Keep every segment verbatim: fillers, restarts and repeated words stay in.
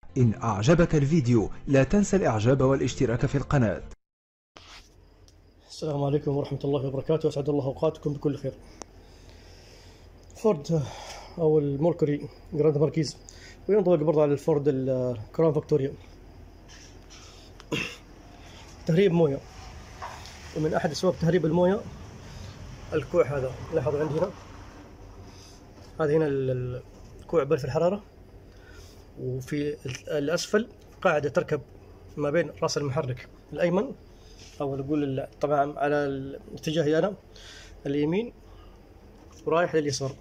إن أعجبك الفيديو لا تنسى الإعجاب والاشتراك في القناة. السلام عليكم ورحمة الله وبركاته، أسعد الله أوقاتكم بكل خير. فورد أو الميركوري جراند ماركيز، وينطبق برضه على الفورد الكراون فيكتوريا. تهريب موية، ومن أحد أسباب تهريب الموية الكوع هذا. لاحظوا عندي هنا، هذا هنا الكوع بارد الحرارة، وفي الأسفل قاعدة تركب ما بين رأس المحرك الأيمن، أو نقول طبعا على الاتجاه أنا اليمين ورايح لليسار.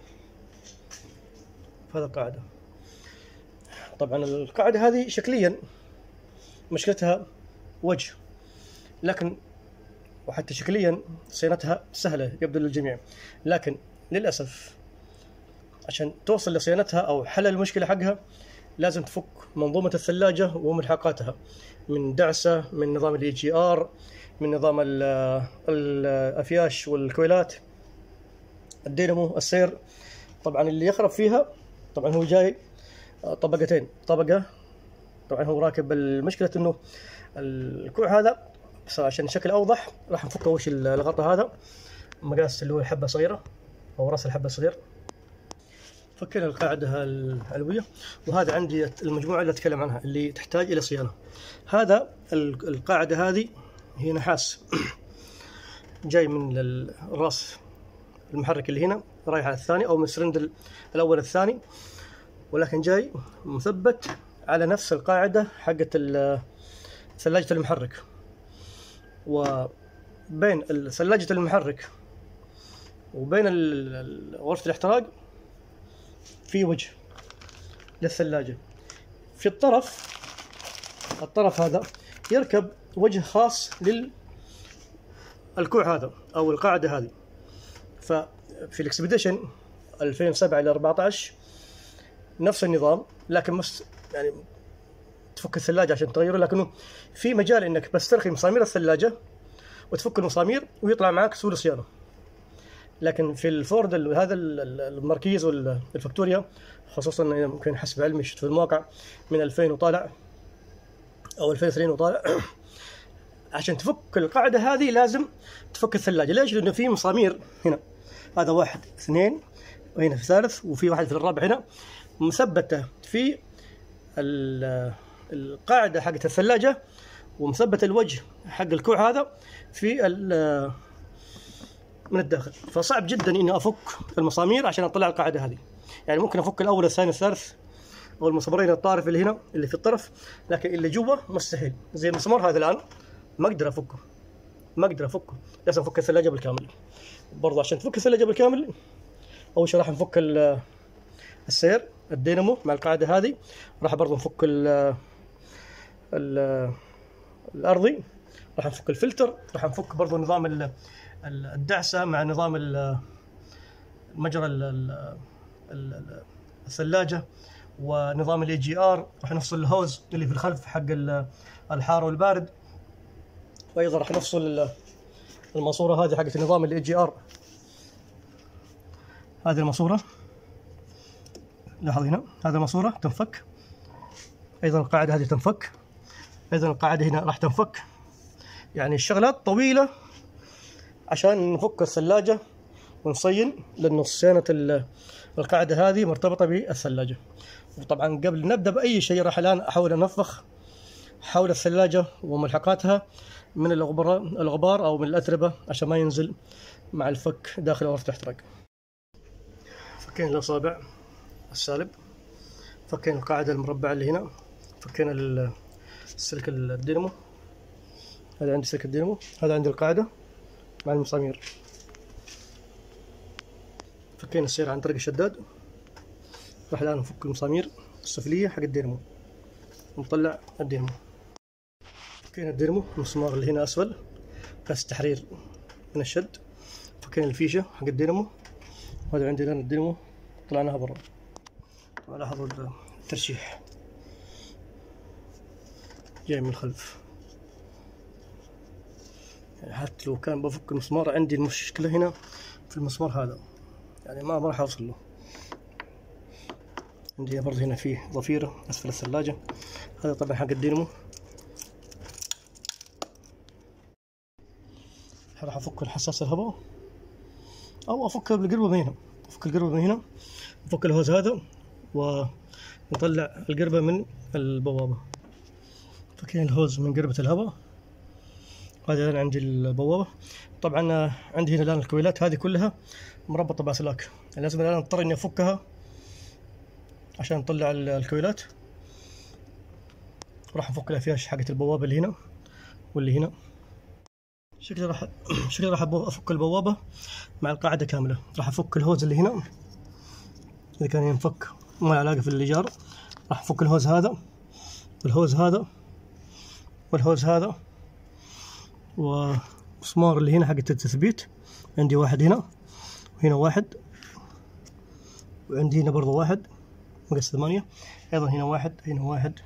هذا القاعدة. طبعا القاعدة هذه شكليا مشكلتها وجه، لكن وحتى شكليا صيانتها سهلة يبدو للجميع، لكن للأسف عشان توصل لصيانتها أو حل المشكلة حقها لازم تفك منظومة الثلاجة وملحقاتها من دعسة، من نظام الاي جي ار، من نظام الأفياش والكويلات، الدينامو، السير. طبعا اللي يخرب فيها طبعا هو جاي طبقتين، طبقة طبعا هو راكب. المشكلة انه الكوع هذا عشان الشكل اوضح راح نفك اول شيء الغطاء هذا، مقاس اللي هو الحبة صغيرة او راس الحبة صغير. فكينا القاعدة العلوية، وهذا عندي المجموعة اللي أتكلم عنها اللي تحتاج إلى صيانة. هذا القاعدة هذه هي نحاس جاي من الراس المحرك اللي هنا رايح على الثاني، أو من السرند الأول الثاني، ولكن جاي مثبت على نفس القاعدة حقت ثلاجة المحرك. وبين ثلاجة المحرك وبين غرفة الاحتراق في وجه للثلاجة. في الطرف الطرف هذا يركب وجه خاص للكوع هذا أو القاعدة هذه. ففي الإكسبيديشن ألفين وسبعة إلى أربعة عشر نفس النظام، لكن مس يعني تفك الثلاجة عشان تغيره، لكنه في مجال إنك بس ترخي مسامير الثلاجة وتفك المسامير ويطلع معك سهول صيانة. لكن في الفورد هذا الماركيز والفيكتوريا خصوصا يمكن حسب علمي شفت في المواقع من ألفين وطالع او ألفين وعشرين وطالع عشان تفك القاعدة هذه لازم تفك الثلاجة. ليش؟ لأنه في مسامير هنا، هذا واحد اثنين وهنا في ثالث وفي واحد في الرابع هنا مثبتة في القاعدة حقت الثلاجة، ومثبت الوجه حق الكوع هذا في من الداخل. فصعب جدا اني افك المسامير عشان اطلع القاعده هذه. يعني ممكن افك الاول الثاني الثالث او المسمارين الطارف اللي هنا اللي في الطرف، لكن اللي جوا مستحيل. زي المسمار هذا الان ما اقدر افكه، ما اقدر افكه، لازم افك الثلاجه بالكامل. برضه عشان تفك الثلاجه بالكامل اول شيء راح نفك السير الدينامو مع القاعده هذه، راح برضه نفك ال ال الارضي، راح نفك الفلتر، راح نفك برضه نظام الدعسة مع نظام المجرى الثلاجة ونظام الاي جي ار. راح نفصل الهوز اللي في الخلف حق الحار والبارد، وايضا راح نفصل الماسورة هذه حقت نظام الاي جي ار. هذه الماسورة لاحظ هنا، هذه الماسورة تنفك، ايضا القاعدة هذه تنفك، ايضا القاعدة هنا راح تنفك. يعني الشغلات طويلة عشان نفك الثلاجة ونصين، لأنه صيانة القاعدة هذه مرتبطة بالثلاجة. وطبعا قبل نبدأ بأي شيء راح الآن أحاول أنفخ حول الثلاجة وملحقاتها من الغبار الغبار أو من الأتربة عشان ما ينزل مع الفك داخل غرفة الاحتراق. فكينا الأصابع السالب، فكينا القاعدة المربعة اللي هنا، فكينا السلك الدينامو، هذا عندي سلك الدينامو، هذا عندي القاعدة مع المسامير. فكينا السير عن طريق الشداد، راح الآن نفك المسامير السفلية حق الدينامو ونطلع الدينامو. فكينا الدينامو المسمار اللي هنا أسفل قاس تحرير من الشد، فكينا الفيشة حق الدينامو، وهذا عندي الآن الدينامو طلعناها برا. طبعا لاحظوا الترشيح جاي من الخلف. يعني حتى لو كان بفك المسمار عندي المشكلة هنا في المسمار هذا، يعني ما راح اوصل له. عندي برضه هنا فيه ضفيرة اسفل الثلاجة، هذا طبعا حق الدينمو. راح افك الحساس الهواء او افك بالقربة من هنا، افك القربة من هنا، افك الهوز هذا ونطلع القربة من البوابة. فكين الهوز من قربة الهواء. هذا الآن عندي البوابة. طبعا عندي هنا الآن الكويلات هذه كلها مربطة بأسلاك، لازم الآن اضطر اني افكها عشان نطلع الكويلات. راح افك الافياش حقت البوابة اللي هنا واللي هنا. شكلي راح شكلي راح افك البوابة مع القاعدة كاملة. راح افك الهوز اللي هنا اذا كان ينفك ما له علاقة في الإيجار. راح افك الهوز هذا والهوز هذا والهوز هذا، ومسمار اللي هنا حق التثبيت. عندي واحد هنا وهنا واحد، وعندي هنا برضو واحد مقاس ثمانية، ايضا هنا واحد هنا واحد.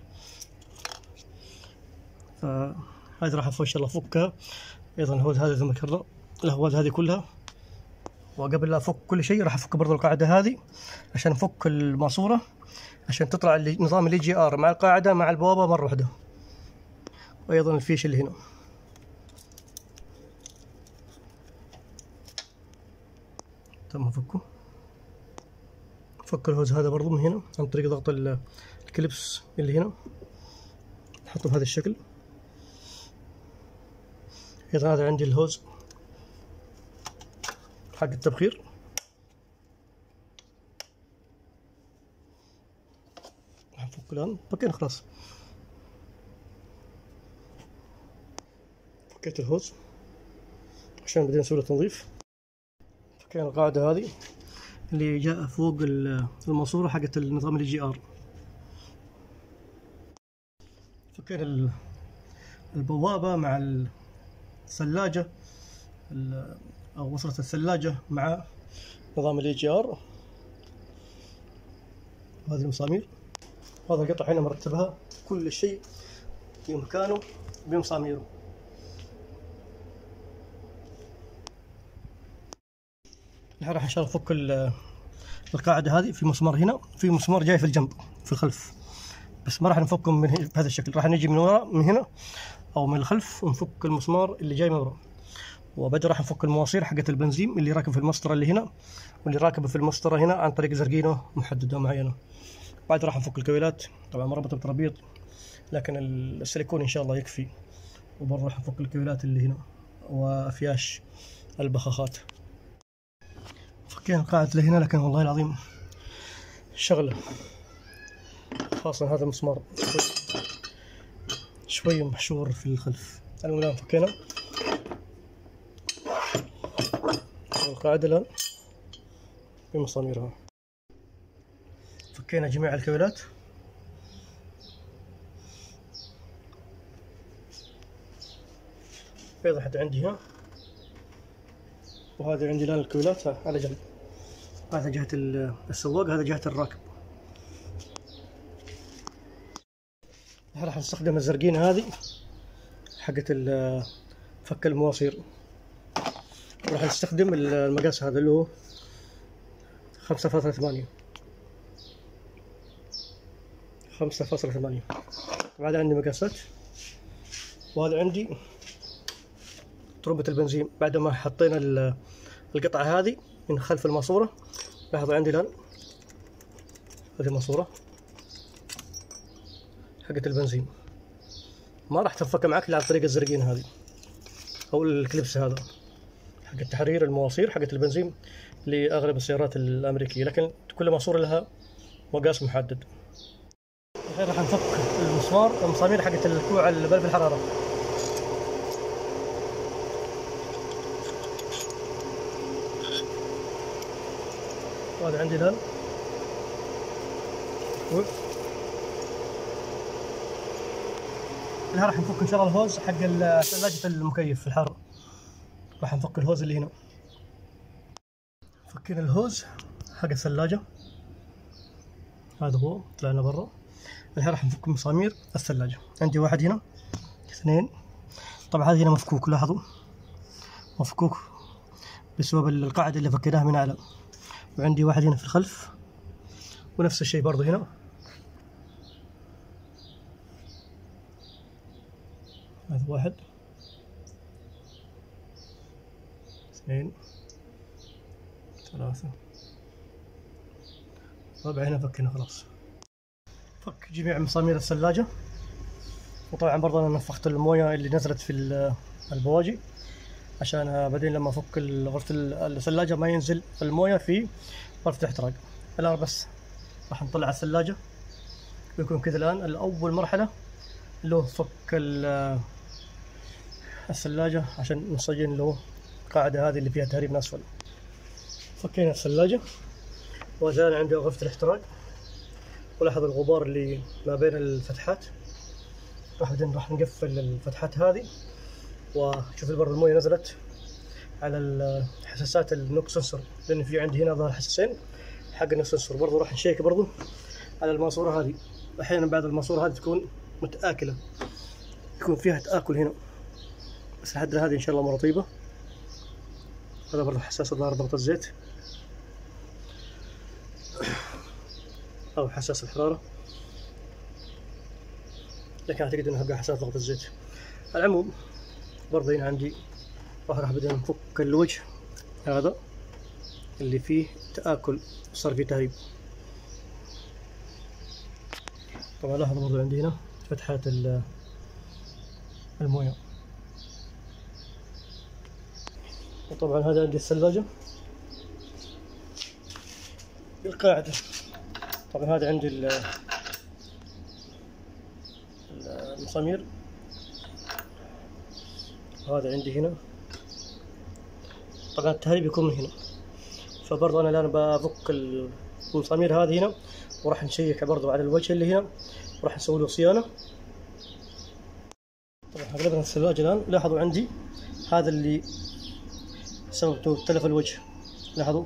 فهذه راح ان شاء الله افكها. ايضا الهوز هذا زي ما ذكرنا الهواز هذه كلها. وقبل لا افك كل شيء راح افك برضو القاعدة هذه عشان افك الماسورة عشان تطلع نظام الاي جي ار مع القاعدة مع البوابة مرة واحدة. وايضا الفيش اللي هنا. تم فكه. فك الهوز هذا برضو من هنا عن طريق ضغط الكليبس اللي هنا، نحطه بهذا الشكل. ايضا هذا عندي الهوز حق التبخير. راح نفك الان. فكينا خلاص، فكيت الهوز عشان بدينا نسوي له تنظيف. فكينا القاعدة هذه اللي جاء فوق الماسورة حقت النظام الاي جي ار. فكينا البوابة مع الثلاجة او وصلت الثلاجة مع نظام الاي جي ار. هذه المسامير، هذا القطع هنا مرتبها كل شيء في مكانه بمساميره. الحين راح ان شاء الله افك القاعدة هذه. في مسمار هنا، في مسمار جاي في الجنب في الخلف، بس ما راح نفكهم من بهذا الشكل. راح نجي من وراء من هنا او من الخلف ونفك المسمار اللي جاي من وراء. وبعدين راح نفك المواسير حقت البنزين اللي راكب في المسطرة اللي هنا واللي راكبه في المسطرة هنا عن طريق زرقينة محددة معينة. بعد راح نفك الكويلات طبعا مربطة بترابيط، لكن السيليكون ان شاء الله يكفي. وبرضه راح نفك الكويلات اللي هنا وافياش البخاخات. فكينا القاعدة اللي هنا، لكن والله العظيم شغلة، خاصة هذا المسمار شوي محشور في الخلف. المهم فكينا القاعدة الآن بمساميرها. فكينا جميع الكويلات. أيضا حتى عندي هنا، وهذا عندي الآن الكويلات على جنب. هذا جهة السواق، هذا جهة الراكب. راح نستخدم الزرقينة هذه حقت فك المواسير. راح نستخدم المقاس هذا اللي هو خمسة فاصلة ثمانية خمسة فاصلة ثمانية. بعد عندي مقاسات. وهذا عندي تربة البنزين. بعد ما حطينا القطعة هذه من خلف الماسورة، لاحظوا عندي الآن هذه الماسورة حقت البنزين ما راح تنفك معك الا عن طريق الزرقين هذه او الكليبس هذا حق التحرير المواسير حقت البنزين لاغلب السيارات الامريكيه، لكن كل ماسوره لها مقاس محدد. الحين راح نفك المسمار المسامير حقت الكوع بلف الحراره. وهذا عندي الان الحين راح نفك ان شاء الله الهوز حق ثلاجة المكيف في الحر. راح نفك الهوز اللي هنا. فكينا الهوز حق الثلاجة، هذا هو طلعنا برا. الحين راح نفك مسامير الثلاجة. عندي واحد هنا، اثنين، طبعا هذه هنا مفكوك، لاحظوا مفكوك بسبب القاعدة اللي فكيناها من اعلى. وعندي واحد هنا في الخلف، ونفس الشيء برضو هنا. هذا واحد اثنين ثلاثة ربع. هنا فكنا خلاص. فك جميع مسامير الثلاجة. وطبعا برضه انا نفخت المويه اللي نزلت في البواجي عشان بعدين لما افك غرفة الثلاجة ما ينزل المويه في غرفة الاحتراق. الان بس راح نطلع الثلاجة ويكون كذا. الان اول مرحلة له فك الثلاجة عشان نصين له القاعدة هذه اللي فيها تهريب من اسفل. فكينا الثلاجة وزال عندي غرفة الاحتراق. ولاحظ الغبار اللي ما بين الفتحات. راح بعدين راح نقفل الفتحات هذه. وشوف البر المويه نزلت على الحساسات النوك سنسور، لان في عندي هنا ظهر حساسين حق النوك سنسور. برضه راح نشيك برضه على الماسوره هذه. احيانا بعض الماسوره هذه تكون متآكله، يكون فيها تآكل هنا، بس لحد هذه ان شاء الله مره طيبه. هذا برضه حساس ظهر ضغط الزيت او حساس الحراره، لكن اعتقد انه هبقى حساس ضغط الزيت. على العموم برضه هنا عندي راح راح بدنا نفك الوجه هذا اللي فيه تآكل، صار فيه تهريب. طبعا لاحظ برضه عندي هنا فتحات المويه. وطبعا هذا عندي الثلاجة بالقاعدة. طبعا هذا عندي المسامير، هذا عندي هنا. طبعا التهريب يكون من هنا، فبرضه انا الان بفك المسامير هذه هنا، وراح نشيك برضه على الوجه اللي هنا، وراح نسوي له صيانه. طبعا قلبنا الثلاجه الان. لاحظوا عندي هذا اللي سببته تلف الوجه. لاحظوا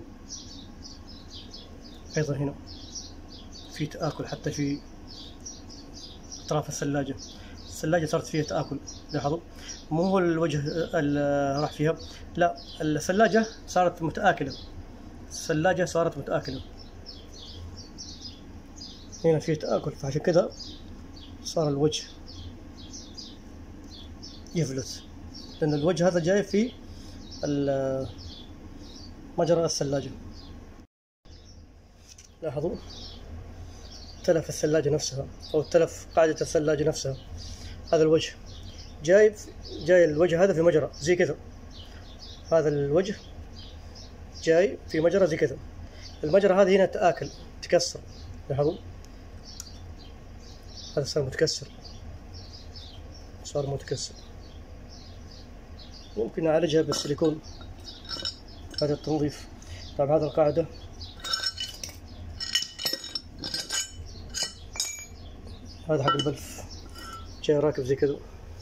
ايضا هنا في تآكل حتى في اطراف الثلاجه. الثلاجه صارت فيها تآكل. لاحظوا مو هو الوجه اللي راح فيها، لا، الثلاجه صارت متآكله. الثلاجه صارت متآكله هنا في تآكل، فعشان كذا صار الوجه يفلت، لأن الوجه هذا جاي في مجرى الثلاجة. لاحظوا تلف الثلاجة نفسها أو تلف قاعدة الثلاجة نفسها. هذا الوجه جاي جاي الوجه هذا في مجرى زي كذا. هذا الوجه جاي في مجرى زي كذا. المجرى هذه هنا تآكل تكسر. لاحظوا هذا صار متكسر، صار متكسر. ممكن نعالجها بالسيليكون، هذا التنظيف. طبعا هذا القاعدة هذا حق البلف جاي راكب زي كذا،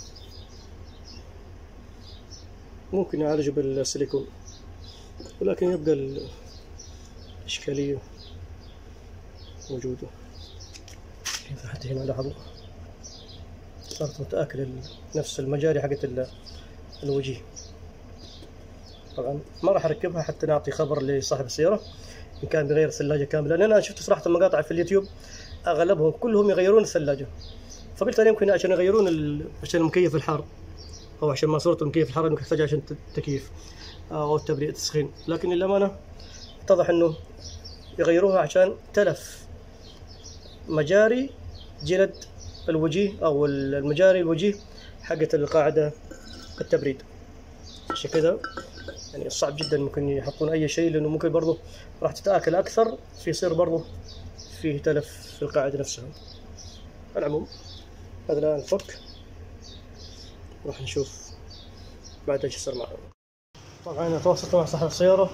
ممكن نعالجه بالسيليكون، ولكن يبقى الإشكالية موجودة. حتى هنا لاحظوا صارت متآكلة نفس المجاري حقت الوجيه. طبعا ما راح اركبها حتى نعطي خبر لصاحب السيارة ان كان بيغير الثلاجة كاملة، لان انا شفت صراحة المقاطع في اليوتيوب اغلبهم كلهم يغيرون الثلاجة، فقلت انا يمكن عشان يغيرون ال... عشان المكيف الحار، او عشان ماسورة المكيف الحار انك تحتاجها عشان التكييف او التبريد التسخين. لكن للأمانة اتضح انه يغيروها عشان تلف مجاري جلد الوجيه او المجاري الوجيه حقت القاعدة التبريد. عشان كذا يعني صعب جدا ممكن يحطون اي شيء، لانه ممكن برضه راح تتآكل اكثر، في يصير برضه فيه تلف في القاعدة نفسها. على العموم هذا الان الفك، راح نشوف بعد ايش يصير معنا. طبعا انا تواصلت مع صاحب السيارة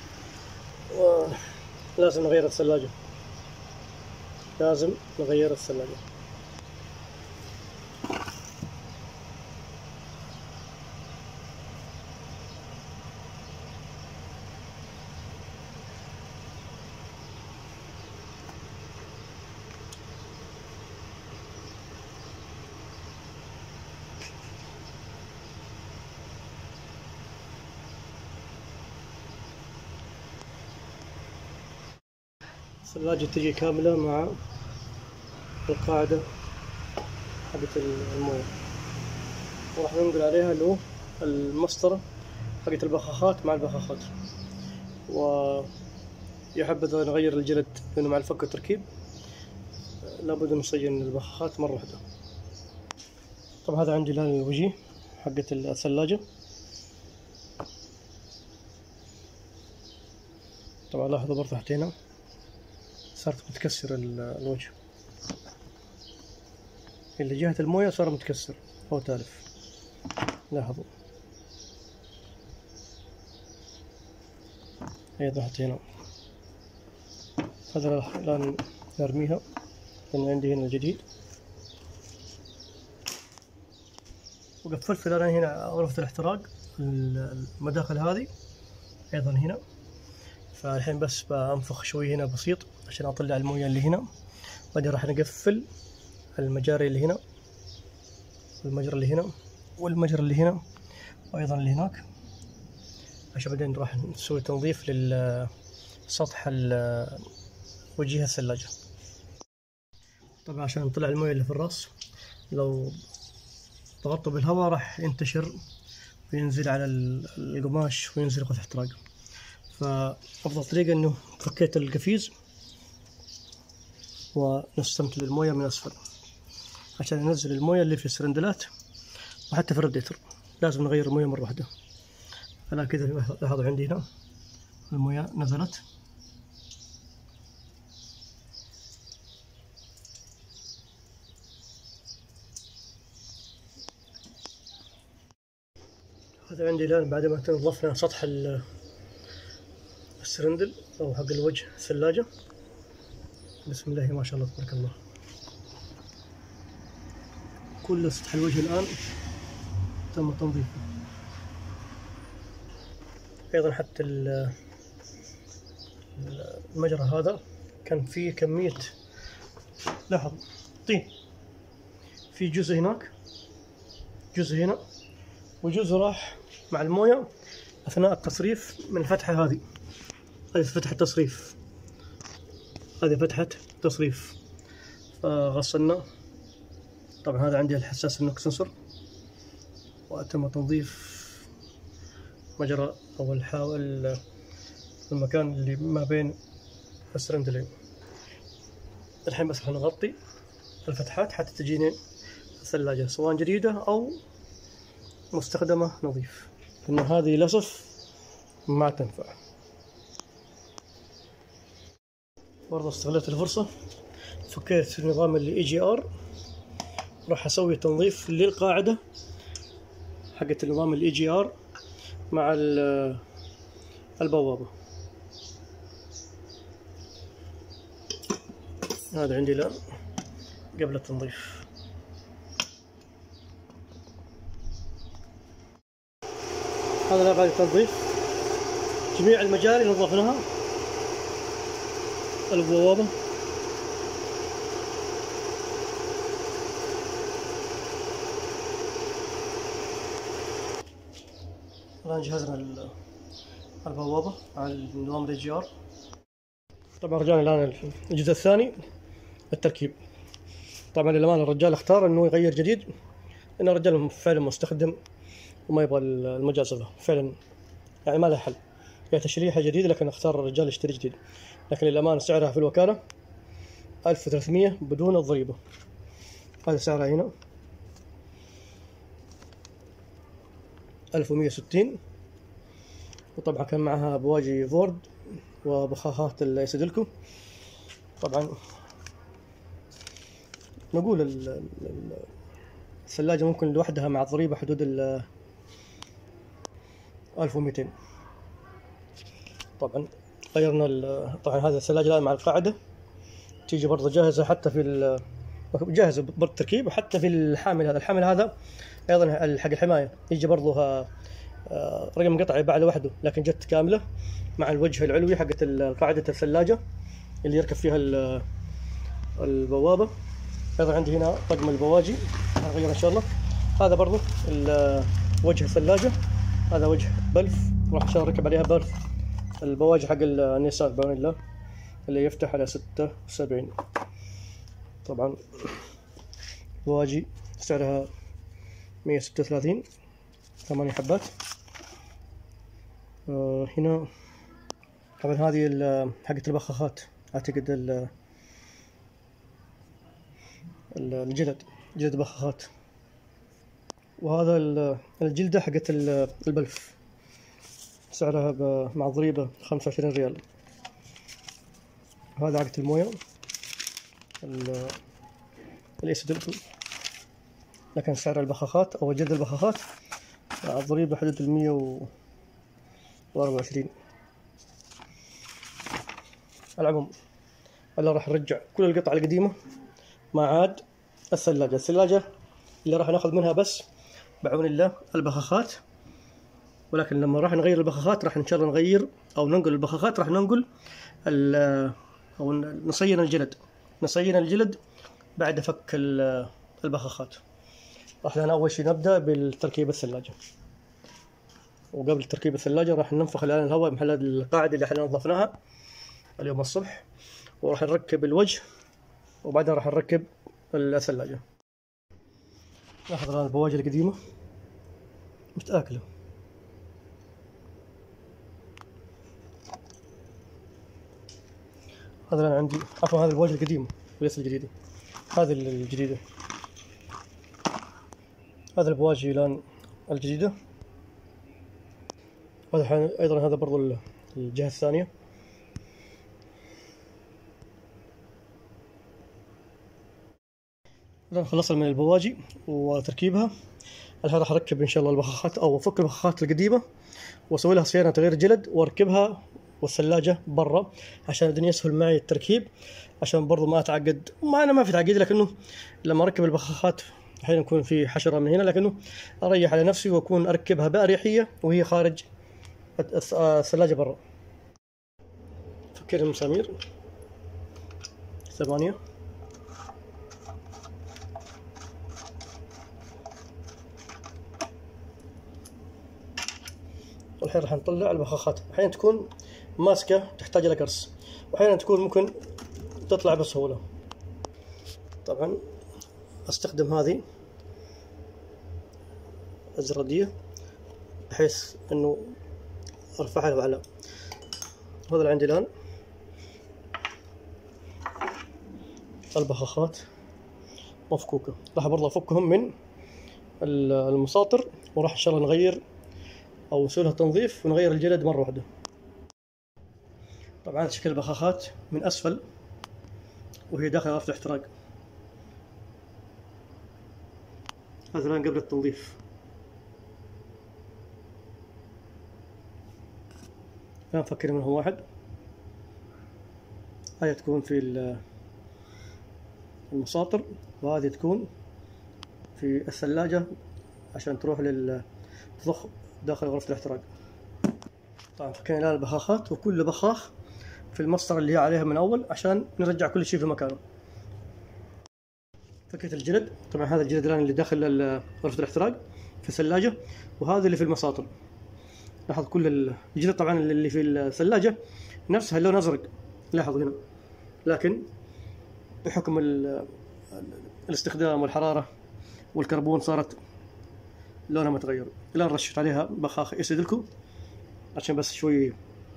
ولازم نغير الثلاجة، لازم نغير الثلاجة. الثلاجة تجي كاملة مع القاعدة حقت المويه. وراح ننقل عليها اللي هو المسطرة حقت البخاخات مع البخاخات. ويحبذ نغير الجلد لأنه مع الفك والتركيب لابد نصين البخاخات مرة واحدة. طبعا هذا عندي الآن الوجيه حقت الثلاجة. طبعا لاحظوا برضه تحت هنا صارت متكسر الوجه، اللي جهة الموية صار متكسر أو تالف. لاحظوا أيضا حتى هنا. هذا الآن نرميها لأن عندي هنا الجديد. وقفلت الآن هنا غرفة الاحتراق المداخل هذه أيضا هنا. فالحين بس بأنفخ شوي هنا بسيط عشان أطلع الموية اللي هنا، بعدين راح نقفل المجاري اللي هنا والمجرى اللي هنا والمجرى اللي هنا وأيضا اللي هناك، عشان بعدين راح نسوي تنظيف للسطح وجهة الثلاجة. طبعا عشان نطلع الموية اللي في الراس لو ضغطته بالهواء راح ينتشر وينزل على القماش وينزل غرفة احتراق. فأفضل طريقة إنه فكيت القفيز ونستمتع الموية من أسفل عشان ننزل الموية اللي في السرندلات وحتى في الراديتر لازم نغير الموية مرة واحدة. أنا كذا لاحظوا عندي هنا الموية نزلت. هذا عندي الآن بعد ما تنظفنا سطح السرندل أو حق الوجه الثلاجة. بسم الله ما شاء الله تبارك الله، كل سطح الوجه الآن تم تنظيفه. أيضا حتى المجرى هذا كان فيه كمية، لاحظ طين، في جزء هناك جزء هنا وجزء راح مع الموية أثناء التصريف من الفتحة هذه. هذه فتحة تصريف، هذه فتحة تصريف، فغسلنا. طبعا هذا عندي الحساس النوك سنسور وتم تنظيف مجرى أو الحاول المكان اللي ما بين السرندلين. الحين بس راح نغطي الفتحات حتى تجيني الثلاجة سواء جديدة أو مستخدمة نظيف، لأن هذه للأسف ما تنفع. برضه استغلت الفرصة فكيت نظام اللي اي جي ار، راح اسوي تنظيف للقاعدة حقت النظام الاي جي ار مع البوابة. هذا عندي الآن قبل التنظيف. هذا بعد التنظيف جميع المجاري نظفناها، البوابة الآن جهزنا البوابة على النظام الاي جي ار. طبعا رجعنا الآن الجزء الثاني التركيب. طبعا للأمانة الرجال اختار انه يغير جديد لأن الرجال فعلا مستخدم وما يبغى المجازفة فعلا، يعني ما له حل. هي تشريحة جديدة لكن اختار الرجال يشتري جديد، لكن للأمانة سعرها في الوكالة ألف وثلاثمية بدون الضريبة. هذا سعرها هنا ألف ومية وستين، وطبعا كان معها بواجي فورد وبخاخات السيدلكو. طبعا نقول الثلاجة ممكن لوحدها مع الضريبة حدود ال ألف ومئتين. طبعا غيرنا طبعا هذه الثلاجة الآن مع القاعدة تيجي برضه جاهزة حتى في جاهزة بالتركيب، وحتى في الحامل هذا. الحامل هذا أيضا حق الحماية يجي برضه رقم قطعي بعد لوحده، لكن جت كاملة مع الوجه العلوي حقت قاعدة الثلاجة اللي يركب فيها البوابة. أيضا عندي هنا طقم البواجي هنغير إن شاء الله. هذا برضه وجه الثلاجة، هذا وجه بلف راح إن شاء الله نركب عليها بلف البواجي حق النيسان بعون الله اللي يفتح على ستة وسبعين. طبعا بواجي سعرها مية وستة وثلاثين، ثمانية حبات. آه هنا طبعا هذه حقت البخاخات، اعتقد ال الجلد جلد بخاخات. وهذا الجلدة حقت البلف، سعرها مع ضريبة خمسة وعشرين ريال. هذا عقد الموية الإيسودلكو، لكن سعر البخاخات أو جلد البخاخات مع الضريبة حدود المية وأربعة وعشرين. على العموم هلا راح نرجع كل القطع القديمة ما عاد الثلاجة. الثلاجة اللي راح ناخذ منها بس بعون الله البخاخات، ولكن لما راح نغير البخاخات راح ان شاء الله نغير او ننقل البخاخات، راح ننقل او نصين الجلد نصين الجلد بعد فك البخاخات. راح لنا اول شيء نبدا بالتركيب الثلاجة. وقبل تركيب الثلاجة راح ننفخ الان الهواء محل القاعدة اللي احنا نظفناها اليوم الصبح، وراح نركب الوجه، وبعدها راح نركب الثلاجة. لاحظ الآن البواجي القديمة متآكلة. هذا الآن عندي، عفوا هذه البواجي القديمة وليس الجديدة، هذه الجديدة. هذا البواجي الآن الجديدة. هذا أيضا هذا برضو الجهة الثانية. الآن خلصنا من البواجي وتركيبها. الحين راح اركب ان شاء الله البخاخات او افك البخاخات القديمه واسوي لها صيانه تغيير جلد واركبها والثلاجه برا عشان الدنيا يسهل معي التركيب، عشان برضو ما اتعقد. ما انا ما في تعقيد، لكنه لما اركب البخاخات احيانا يكون في حشره من هنا، لكنه اريح على نفسي واكون اركبها باريحيه وهي خارج الثلاجه برا. فكينا المسامير ثمانية. والحين راح نطلع البخاخات. احيانا تكون ماسكه تحتاج الى قرص، واحيانا تكون ممكن تطلع بسهوله. طبعا استخدم هذه الزراديه بحيث انه ارفعها لأعلى. هذا اللي عندي الان البخاخات مفكوكه، راح برضه افكهم من المساطر، وراح ان شاء الله نغير او نسوي لها تنظيف ونغير الجلد مره واحده. طبعا هذا شكل البخاخات من اسفل وهي داخل غرفه الاحتراق. هذا الان قبل التنظيف. الان نفكر منه واحد. هاي تكون في المساطر، وهذه تكون في الثلاجه عشان تروح للضخ داخل غرفة الاحتراق. طبعا فكينا الآن البخاخات، وكل بخاخ في المسطرة اللي هي عليها من أول عشان نرجع كل شيء في مكانه. فكيت الجلد. طبعا هذا الجلد الآن اللي داخل غرفة الاحتراق في الثلاجة، وهذا اللي في المساطر. لاحظ كل الجلد طبعا اللي في الثلاجة نفسها اللون أزرق، لاحظوا هنا، لكن بحكم الاستخدام والحرارة والكربون صارت لونها متغير. الآن رشت عليها بخاخ إيسودلكو عشان بس شوي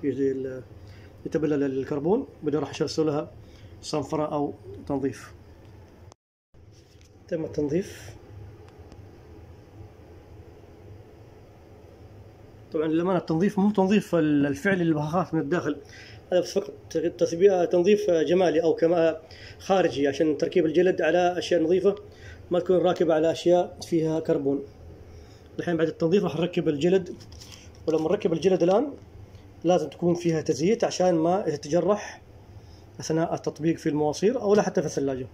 يتبلل الكربون، بدي راح اسوي لها صنفرة أو تنظيف. تم التنظيف. طبعا للأمانة التنظيف مو تنظيف الفعلي للبخاخات من الداخل، هذا بس فقط تنظيف جمالي أو كما خارجي عشان تركيب الجلد على أشياء نظيفة، ما تكون راكبة على أشياء فيها كربون. الحين بعد التنظيف راح نركب الجلد، ولما نركب الجلد الآن لازم تكون فيها تزييت عشان ما يتجرح أثناء التطبيق في المواسير أو لا حتى في الثلاجة.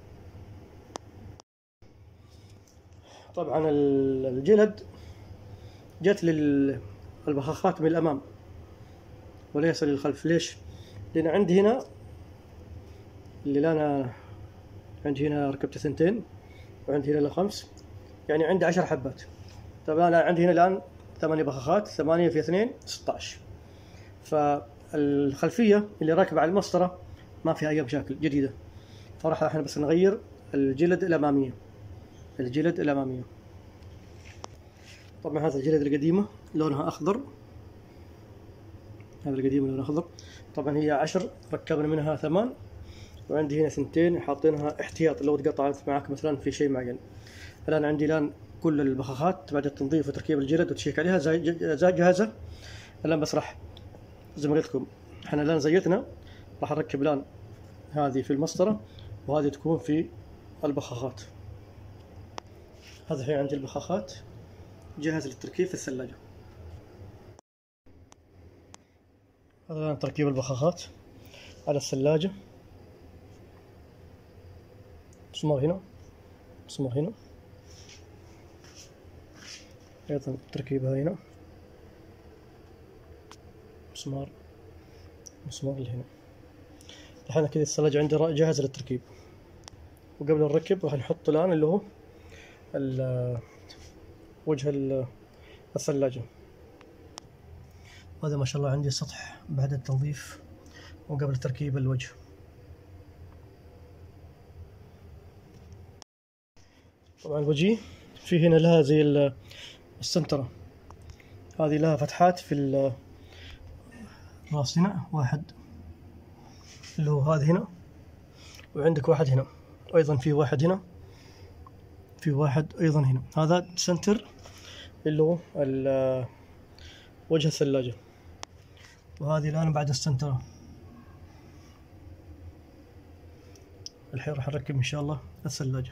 طبعا الجلد جت للبخاخات من الأمام وليس للخلف. ليش؟ لأن عندي هنا اللي أنا عندي هنا ركبت ثنتين وعندي هنا خمس، يعني عندي عشر حبات. طبعا أنا عندي هنا الآن ثمانية بخاخات، ثمانية في اثنين ستة عشر. فالخلفية اللي راكبة على المسطرة ما فيها أي مشاكل جديدة، فراح احنا بس نغير الجلد الأمامية الجلد الأمامية طبعا هذا الجلد القديمة لونها أخضر، هذا القديمة لونها أخضر. طبعا هي عشر، ركبنا منها ثمان، وعندي هنا ثنتين حاطينها احتياط لو تقطعت معك مثلا في شيء معين. الآن عندي الآن كل البخاخات بعد التنظيف وتركيب الجلد وتشيك عليها زي جاهزة. الآن بس راح زي ما قلت لكم احنا الآن زيتنا، راح نركب الآن هذه في المسطرة وهذه تكون في البخاخات. هذا الحين عندي البخاخات جاهز للتركيب في الثلاجة. هذا الآن تركيب البخاخات على الثلاجة. مسمار هنا، مسمار هنا، أيضا تركيبها هنا، مسمار، مسمار اللي هنا. الحين كذا الثلاجة عندي جاهزة للتركيب. وقبل نركب راح نحط الآن اللي هو وجه الثلاجة. هذا ما شاء الله عندي سطح بعد التنظيف وقبل تركيب الوجه. طبعا الوجيه في هنا لها زي السنترة، هذه لها فتحات في الراس هنا، واحد اللي هو هذا هنا، وعندك واحد هنا، وأيضا في واحد هنا، في واحد أيضا هنا. هذا سنتر اللي هو وجه الثلاجة. وهذه الآن بعد السنترة. الحين راح نركب إن شاء الله الثلاجة.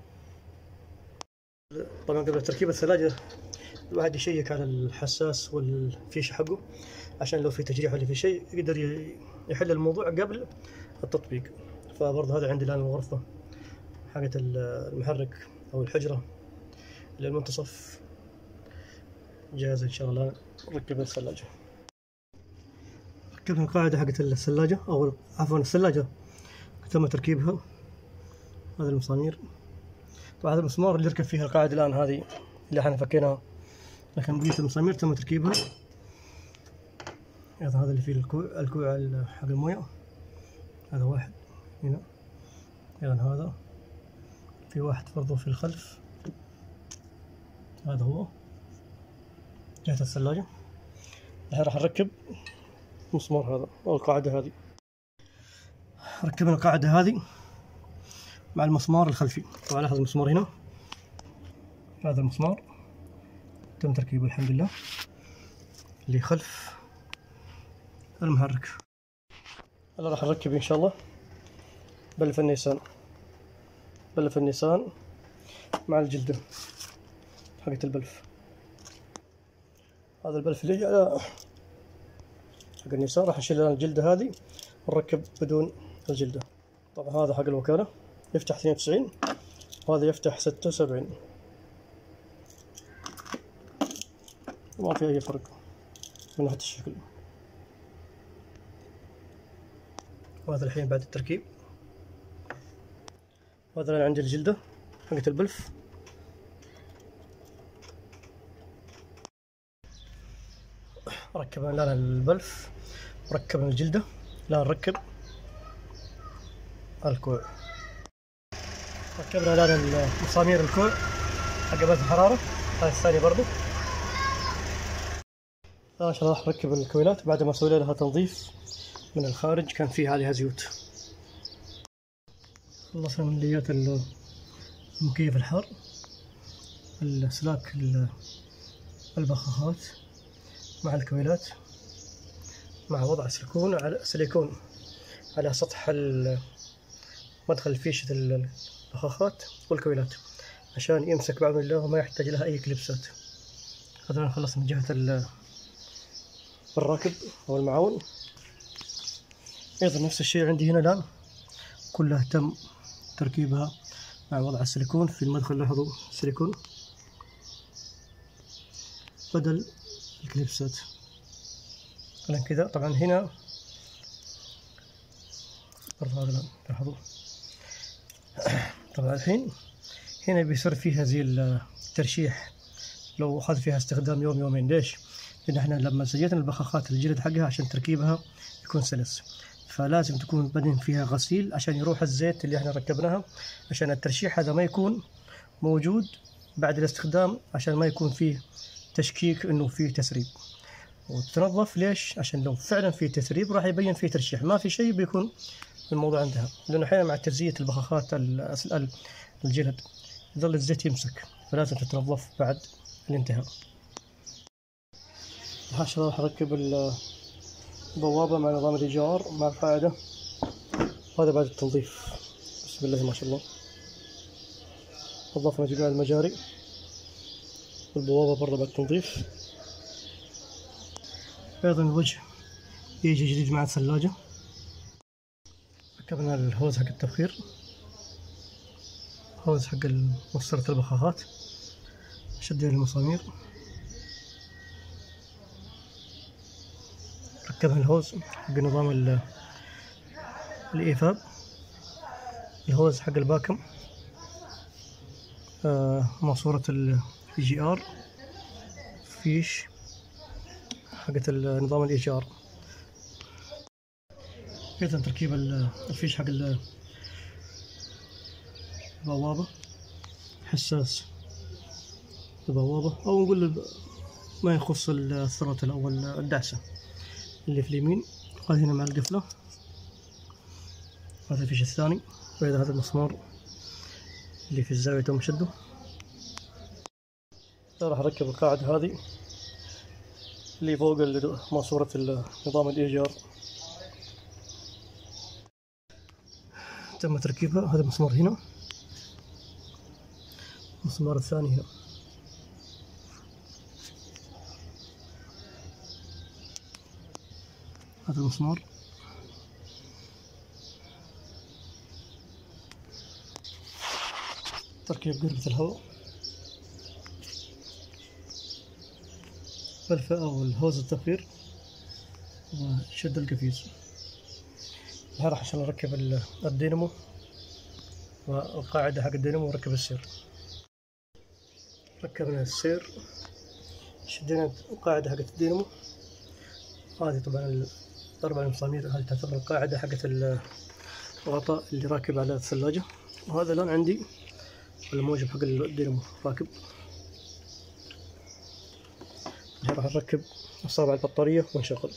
طبعا قبل تركيب الثلاجة الواحد يشيك على الحساس والفيش حقه عشان لو في تجريح ولا في شيء يقدر يحل الموضوع قبل التطبيق. فبرضه هذا عندي الآن الغرفة حقت المحرك أو الحجرة للمنتصف جاهزة إن شاء الله. نركب الثلاجة. ركبنا القاعدة حقت الثلاجة أو عفوا الثلاجة تم تركيبها. هذا المسامير، طبعا هذا المسمار اللي يركب فيها القاعدة الآن، هذه اللي احنا فكيناها، لكن بقية المسامير تم تركيبها. أيضا هذا اللي فيه الكوع، الكوع حق الموية، هذا واحد هنا. أيضا هذا في واحد برضو في الخلف، هذا هو جهة الثلاجة. الحين راح نركب المسمار هذا أو القاعدة هذه. ركبنا القاعدة هذه مع المسمار الخلفي. طبعا لاحظ المسمار هنا، هذا المسمار تم تركيبه الحمد لله اللي خلف المحرك. هلا راح نركب إن شاء الله بلف النيسان، بلف النيسان مع الجلدة حقت البلف. هذا البلف اللي يجي على حق النيسان راح نشيل الجلدة هذه ونركب بدون الجلدة. طبعا هذا حق الوكالة يفتح اثنين وتسعين وهذا يفتح ستة وسبعين، ما في أي فرق من ناحية الشكل. وهذا الحين بعد التركيب. وهذا أنا عندي الجلدة حقت البلف. ركبنا الآن البلف وركبنا الجلدة. الآن نركب الكوع. ركبنا الآن مسامير الكوع حق بث الحرارة، هاي الثانية برضو. الآن إن شاء الله راح نركب الكويلات بعد ما سوينا لها تنظيف من الخارج، كان فيه عليها زيوت. خلصنا من ليات المكيف الحار، السلاك البخاخات مع الكويلات، مع وضع سيليكون على سيليكون على سطح مدخل فيشة البخاخات والكويلات عشان يمسك بعض الله وما يحتاج لها أي كليبسات. هذا خلصنا من جهة الراكب أو المعاون. أيضا نفس الشيء عندي هنا الآن كلها تم تركيبها مع وضع السيليكون في المدخل. لاحظوا سيليكون بدل الكليبسات. الآن كذا. طبعا هنا برضه هذا الآن لاحظوا. طبعا الحين هنا بيصير فيها زي الترشيح لو أخذ فيها استخدام يوم يومين. ليش؟ لأن احنا لما زيتنا البخاخات الجلد حقها عشان تركيبها يكون سلس، فلازم تكون بدن فيها غسيل عشان يروح الزيت اللي احنا ركبناها، عشان الترشيح هذا ما يكون موجود بعد الاستخدام، عشان ما يكون فيه تشكيك انه في تسريب. وتنظف ليش؟ عشان لو فعلا في تسريب راح يبين في ترشيح، ما في شيء بيكون الموضوع انتهى. لانه احيانا مع تجزئة البخاخات الجلد يظل الزيت يمسك، فلازم تتنظف بعد الانتهاء. هسه راح اركب البوابة مع نظام الايجار مع القاعدة. هذا بعد التنظيف. بسم الله ما شاء الله. نظفنا جميع المجاري والبوابة برضه بعد التنظيف. ايضا الوجه يجي جديد مع الثلاجة. ركبنا الهوز حق التبخير، هوز حق موصلة البخاخات، شدينا المسامير. ركبنا الهوز حق نظام الإيفاب، الهوز حق الباكم، آه ماسورة الفي جي ار، فيش حقت نظام الإيجار. أيضا تركيب الفيش حق البوابة، حساس البوابة، أو نقول ما يخص الثروتل أو الدعسة اللي في اليمين. هذه هنا مع القفلة. هذا الفيش الثاني، وإذا هذا المسمار اللي في الزاوية تم شده. راح أركب القاعدة هذه اللي فوق ماسورة نظام الإيجار. تم تركيبها. هذا المسمار هنا، المسمار الثاني هنا. هذا المسمار. تركيب قربة الهواء، بلفة أو الهوز التبخير، وشد القفيز. الحين راح عشان نركب الدينامو والقاعدة حق الدينامو ونركب السير. ركبنا السير، شدينا القاعدة حقت الدينامو. هذه طبعا الأربع مسامير، هذه تعتبر القاعدة حقت الغطاء اللي راكب على الثلاجة. وهذا الآن عندي الموجب حق الدينامو راكب. الحين راح نركب أصابع البطارية ونشغل.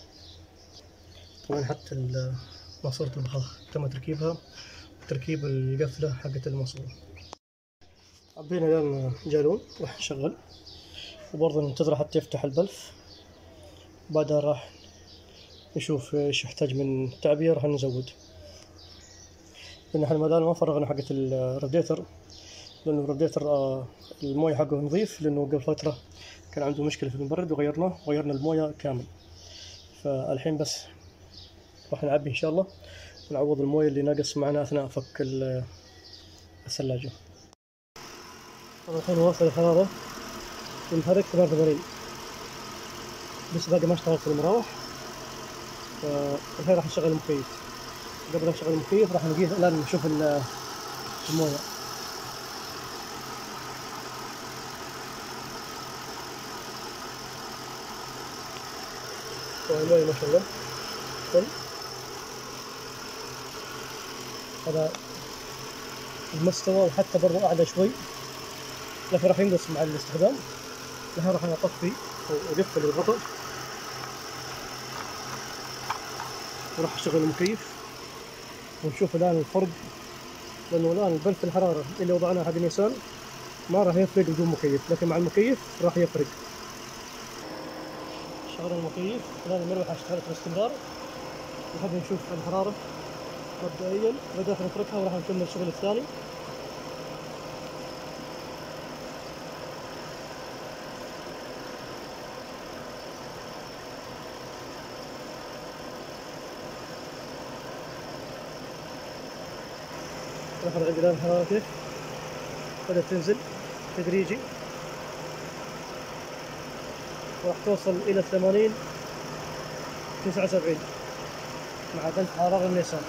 طبعا حتى ماسورة البخاخ تم تركيبها، وتركيب القفلة حقت الماسورة. عبينا الآن جالون، راح نشغل وبرضه ننتظر حتى يفتح البلف. بعدها راح نشوف ايش يحتاج من تعبئة، راح نزود. لأن احنا ما ما فرغنا حقة الراديتر، لأنه الراديتر الموية حقه نظيف، لأنه قبل فترة كان عنده مشكلة في المبرد وغيرناه، غيرنا الموية كامل. فالحين بس راح نعبي إن شاء الله ونعوض الموية اللي ناقص معنا أثناء فك الثلاجة. الحين واصل الحرارة والمحرك ثمانية وثمانين، بس باقي ما اشتغلت المراوح. فالحين راح نشغل المكيف. قبل ما نشغل المكيف راح نقيس الآن نشوف الموية. الموية ما شاء الله فل. هذا المستوى وحتى برضو أعلى شوي، لكن راح ينقص مع الاستخدام. الحين راح أطفي وأقفل الغطاء وراح أشغل المكيف ونشوف الآن الفرق. لأنه الآن البلف الحرارة اللي وضعناه حق نيسان ما راح يفرق بدون مكيف، لكن مع المكيف راح يفرق. شغلنا المكيف، الآن المروحة اشتغلت باستمرار. نحب نشوف الحرارة مبدئيا، بدأت نتركها وراح نكمل الشغل الثاني. لاحظ عندي الآن الحرارة كيف بدأت تنزل تدريجي، وراح توصل إلى ثمانين تسعة وسبعين مع بلف حرارة النيسان.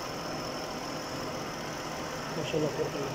ما شاء الله تبارك الله،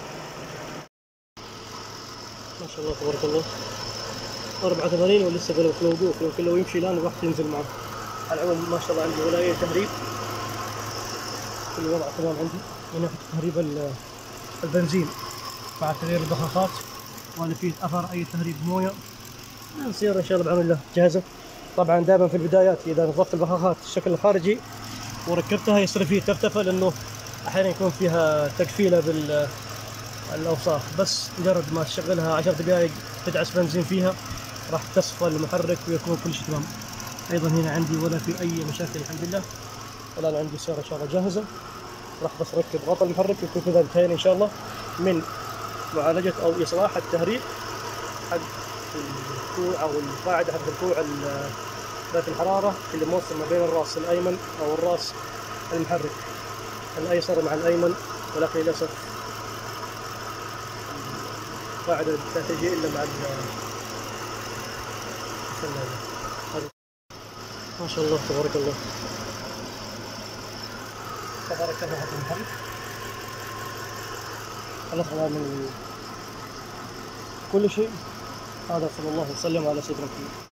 ما شاء الله تبارك الله. أربعة وثمانين ولسه بلف لو وقوف لو يمشي الآن راح تنزل معه. على العموم ما شاء الله عندي ولا أي تهريب، الوضع تمام عندي من ناحية تهريب البنزين مع تغيير البخاخات، ولا فيه أثر أي تهريب موية السيارة إن شاء الله بعون الله جاهزة. طبعا دائما في البدايات إذا نظفت البخاخات الشكل الخارجي وركبتها يصير فيه تفتفة، لأنه أحيانا يكون فيها تقفيلة بالأوساخ، بس مجرد ما تشغلها عشر دقائق تدعس بنزين فيها راح تصفى المحرك ويكون كل شيء تمام. أيضا هنا عندي ولا في أي مشاكل الحمد لله. الآن عندي السيارة إن شاء الله جاهزة، راح بس أركب غطاء المحرك ويكون كذا انتهينا إن شاء الله من معالجة أو إصلاح التهريب حق الكوع أو القاعدة حق الكوع ذات الحرارة اللي موصل ما بين الراس الأيمن أو الراس المحرك الأيسر مع الأيمن، ولكن للأسف القاعدة لا تجي إلا مع الثلاجة. ما شاء الله تبارك الله تبارك الله حق المحرك. خلصنا من كل شيء. هذا صلى الله وسلم على سيدنا محمد.